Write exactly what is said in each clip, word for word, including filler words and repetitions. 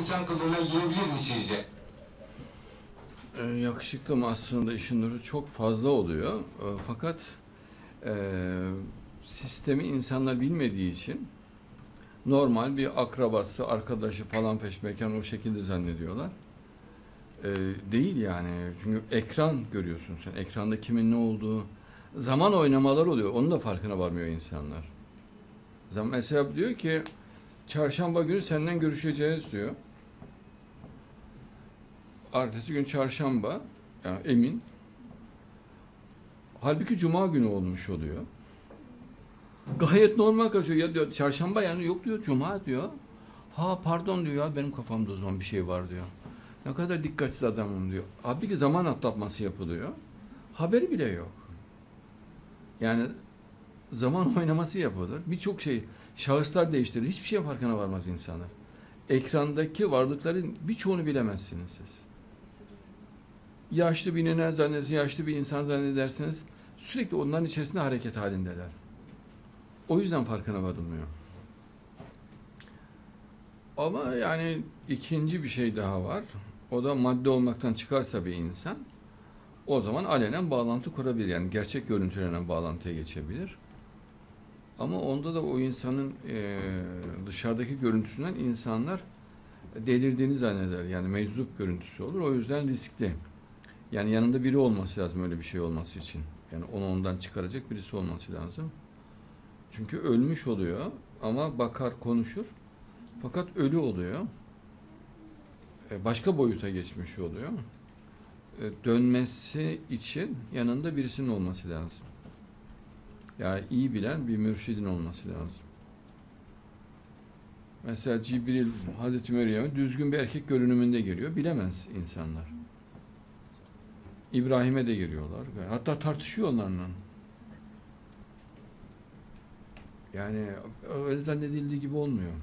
insan kılığına girebilir mi sizce? Ee, yakışıklı mı aslında işin nuru çok fazla oluyor. Ee, fakat e, sistemi insanlar bilmediği için normal bir akrabası, arkadaşı falan feşmeken o şekilde zannediyorlar. Ee, değil yani. Çünkü ekran görüyorsun sen. Ekranda kimin ne olduğu. Zaman oynamalar oluyor. Onun da farkına varmıyor insanlar. Zaman, mesela diyor ki çarşamba günü senden görüşeceğiz diyor. Ertesi gün çarşamba, yani emin. Halbuki cuma günü olmuş oluyor. Gayet normal kaçıyor. Ya diyor çarşamba, yani yok diyor, cuma diyor. Ha pardon diyor, ya benim kafamda o zaman bir şey var diyor. Ne kadar dikkatsiz adamım diyor. Halbuki zaman atlatması yapılıyor. Haberi bile yok. Yani zaman oynaması yapılır. Birçok şey, şahıslar değiştirir. Hiçbir şeye farkına varmaz insanlar. Ekrandaki varlıkların birçoğunu bilemezsiniz siz. Yaşlı bir nene zannedersiniz, yaşlı bir insan zannedersiniz. Sürekli onların içerisinde hareket halindeler. O yüzden farkına varılmıyor. Ama yani ikinci bir şey daha var. O da madde olmaktan çıkarsa bir insan, o zaman alenen bağlantı kurabilir. Yani gerçek görüntülenen bağlantıya geçebilir. Ama onda da o insanın e, dışarıdaki görüntüsünden insanlar delirdiğini zanneder. Yani meczup görüntüsü olur. O yüzden riskli. Yani yanında biri olması lazım öyle bir şey olması için. Yani onu ondan çıkaracak birisi olması lazım. Çünkü ölmüş oluyor ama bakar, konuşur. Fakat ölü oluyor. Başka boyuta geçmiş oluyor. Dönmesi için yanında birisinin olması lazım. Yani iyi bilen bir mürşidin olması lazım. Mesela Cibril Hazreti Meryem'e düzgün bir erkek görünümünde geliyor. Bilemez insanlar. İbrahim'e de geliyorlar. Hatta tartışıyor onlarla. Yani öyle zannedildiği gibi olmuyor.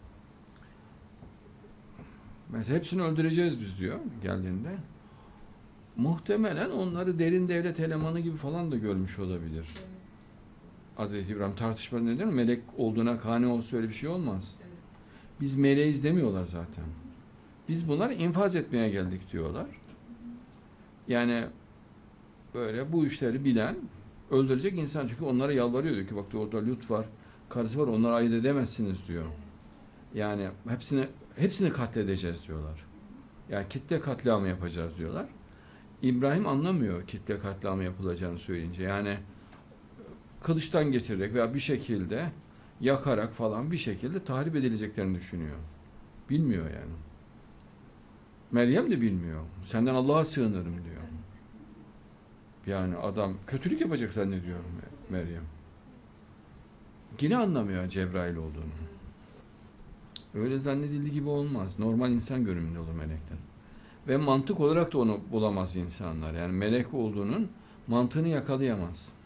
Mesela hepsini öldüreceğiz biz diyor geldiğinde. Muhtemelen onları derin devlet elemanı gibi falan da görmüş olabilir. Hazreti İbrahim tartışma neden? Melek olduğuna kani olsa öyle bir şey olmaz. Biz meleğiz demiyorlar zaten. Biz bunları infaz etmeye geldik diyorlar. Yani böyle bu işleri bilen, öldürecek insan, çünkü onlara yalvarıyor diyor ki bak diyor, orada Lut var, karısı var, onları ayırt edemezsiniz diyor. Yani hepsini hepsini katledeceğiz diyorlar. Yani kitle katliamı yapacağız diyorlar. İbrahim anlamıyor kitle katliamı yapılacağını söyleyince. Yani kılıçtan geçirerek veya bir şekilde yakarak falan bir şekilde tahrip edileceklerini düşünüyor. Bilmiyor yani. Meryem de bilmiyor. Senden Allah'a sığınırım diyor. Yani adam kötülük yapacak zannediyor Meryem. Yine anlamıyor Cebrail olduğunu. Öyle zannedildiği gibi olmaz. Normal insan görünümünde olur melekler. Ve mantık olarak da onu bulamaz insanlar. Yani melek olduğunun mantığını yakalayamaz.